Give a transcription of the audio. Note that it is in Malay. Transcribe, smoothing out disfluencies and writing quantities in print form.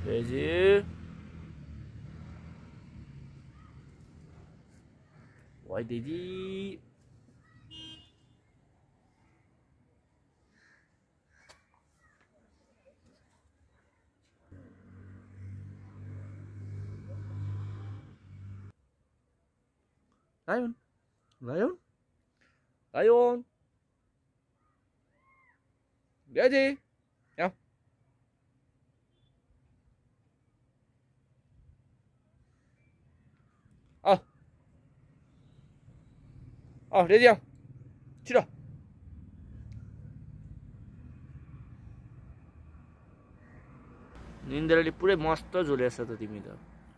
Ready? Why daddy? Lion, lion, lion. Ready? Yeah. 아, 레디야. 치라. निन्द्राले पुरै मस्त झुलेछ त तिमी त